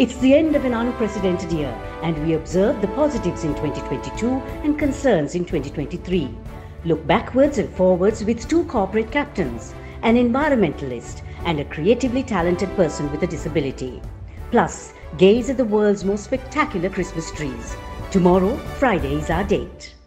It's the end of an unprecedented year, and we observe the positives in 2022 and concerns in 2023. Look backwards and forwards with two corporate captains, an environmentalist, and a creatively talented person with a disability. Plus, gaze at the world's most spectacular Christmas trees. Tomorrow, Friday, is our date.